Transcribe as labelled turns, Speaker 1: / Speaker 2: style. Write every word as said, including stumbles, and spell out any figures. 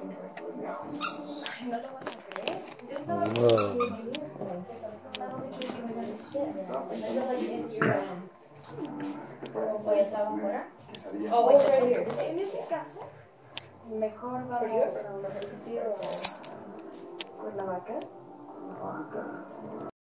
Speaker 1: no lo vas a creer. Yo estaba o ya estaban fuera. Oh, wait, just here. En ese caso, mejor vamos a un sitio con la vaca.